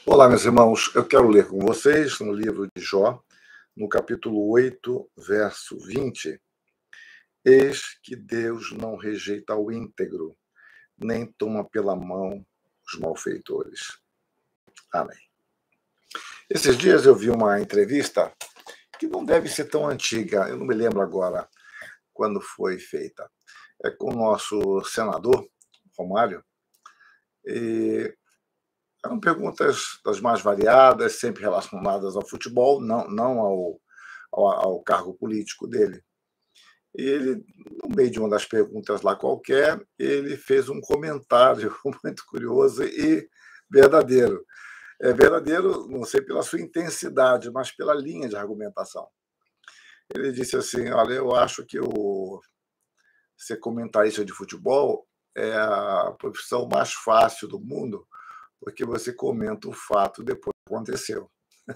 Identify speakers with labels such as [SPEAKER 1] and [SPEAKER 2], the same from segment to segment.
[SPEAKER 1] Olá, meus irmãos, eu quero ler com vocês no livro de Jó, no capítulo 8, verso 20. Eis que Deus não rejeita o íntegro, nem toma pela mão os malfeitores. Amém. Esses dias eu vi uma entrevista que não deve ser tão antiga, eu não me lembro agora quando foi feita. É com o nosso senador, Romário, e eram perguntas das mais variadas, sempre relacionadas ao futebol, não ao cargo político dele. E ele, no meio de uma das perguntas lá qualquer, ele fez um comentário muito curioso e verdadeiro. É verdadeiro, não sei pela sua intensidade, mas pela linha de argumentação. Ele disse assim: olha, eu acho que ser comentarista de futebol é a profissão mais fácil do mundo, porque você comenta o fato depois que aconteceu.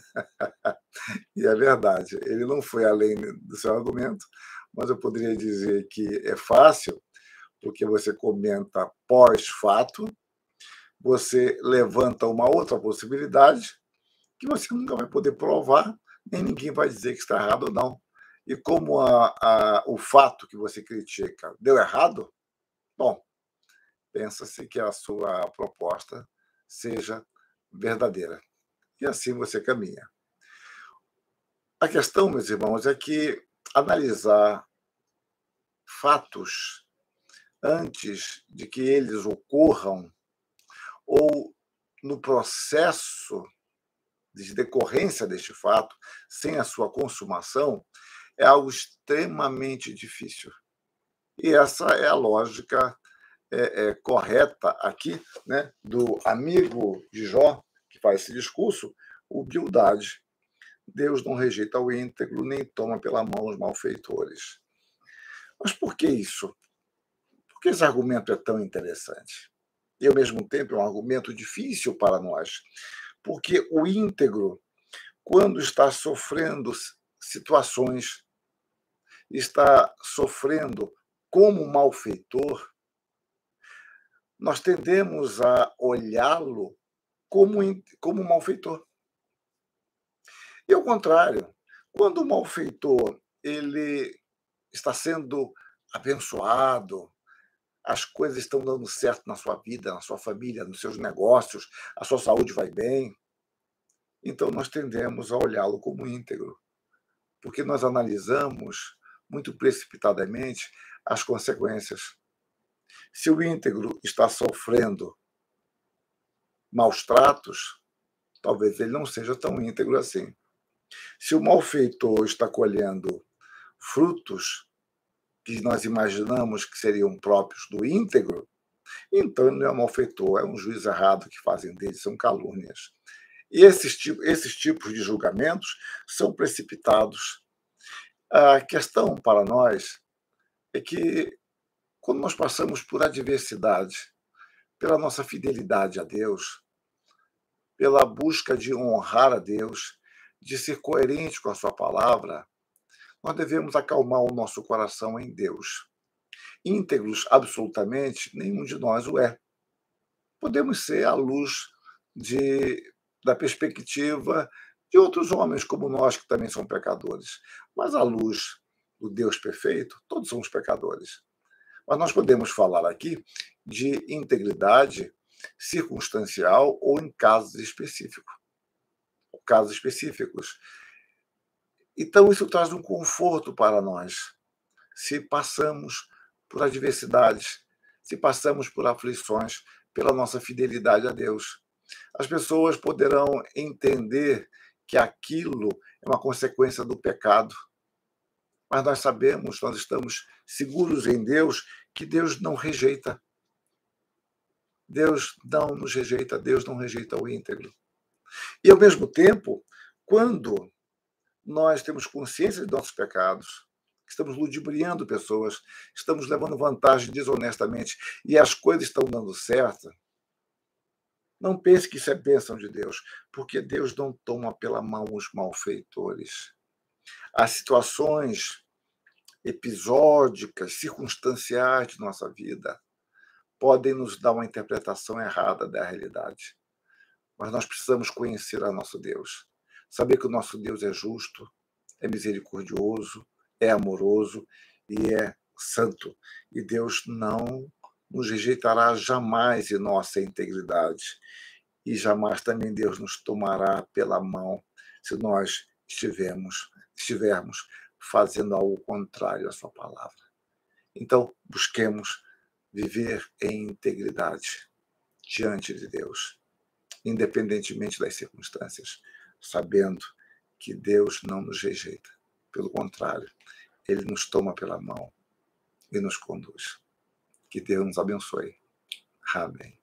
[SPEAKER 1] E é verdade, ele não foi além do seu argumento, mas eu poderia dizer que é fácil, porque você comenta pós-fato, você levanta uma outra possibilidade que você nunca vai poder provar, nem ninguém vai dizer que está errado ou não. E como o fato que você critica deu errado, bom, pensa-se que a sua proposta seja verdadeira. E assim você caminha. A questão, meus irmãos, é que analisar fatos antes de que eles ocorram ou no processo de decorrência deste fato, sem a sua consumação, é algo extremamente difícil. E essa é a lógica correta aqui, né, do amigo de Jó, que faz esse discurso, humildade. Deus não rejeita o íntegro, nem toma pela mão os malfeitores. Mas por que isso? Por que esse argumento é tão interessante? E, ao mesmo tempo, é um argumento difícil para nós, porque o íntegro, quando está sofrendo situações, está sofrendo como malfeitor, nós tendemos a olhá-lo como malfeitor. E ao contrário, quando o malfeitor ele está sendo abençoado, as coisas estão dando certo na sua vida, na sua família, nos seus negócios, a sua saúde vai bem, então nós tendemos a olhá-lo como íntegro, porque nós analisamos muito precipitadamente as consequências. Se o íntegro está sofrendo maus tratos, talvez ele não seja tão íntegro assim. Se o malfeitor está colhendo frutos que nós imaginamos que seriam próprios do íntegro, então ele não é um malfeitor, é um juiz errado que fazem dele, são calúnias. E esses tipos de julgamentos são precipitados. A questão para nós é que, quando nós passamos por adversidade, pela nossa fidelidade a Deus, pela busca de honrar a Deus, de ser coerente com a sua palavra, nós devemos acalmar o nosso coração em Deus. Íntegros, absolutamente, nenhum de nós o é. Podemos ser à luz da perspectiva de outros homens como nós, que também são pecadores. Mas à luz do Deus perfeito, todos somos pecadores. Mas nós podemos falar aqui de integridade circunstancial ou em casos específicos. Casos específicos. Então, isso traz um conforto para nós. Se passamos por adversidades, se passamos por aflições, pela nossa fidelidade a Deus. As pessoas poderão entender que aquilo é uma consequência do pecado, mas nós sabemos, nós estamos seguros em Deus, que Deus não rejeita. Deus não nos rejeita, Deus não rejeita o íntegro. E, ao mesmo tempo, quando nós temos consciência de nossos pecados, estamos ludibriando pessoas, estamos levando vantagem desonestamente e as coisas estão dando certo, não pense que isso é bênção de Deus, porque Deus não toma pela mão os malfeitores. As situações episódicas, circunstanciais de nossa vida podem nos dar uma interpretação errada da realidade. mas nós precisamos conhecer a nosso Deus. Saber que o nosso Deus é justo, é misericordioso, é amoroso e é santo. E Deus não nos rejeitará jamais em nossa integridade. E jamais também Deus nos tomará pela mão se nós estivermos fazendo algo contrário à sua palavra. Então, busquemos viver em integridade diante de Deus, independentemente das circunstâncias, sabendo que Deus não nos rejeita. Pelo contrário, Ele nos toma pela mão e nos conduz. Que Deus nos abençoe. Amém.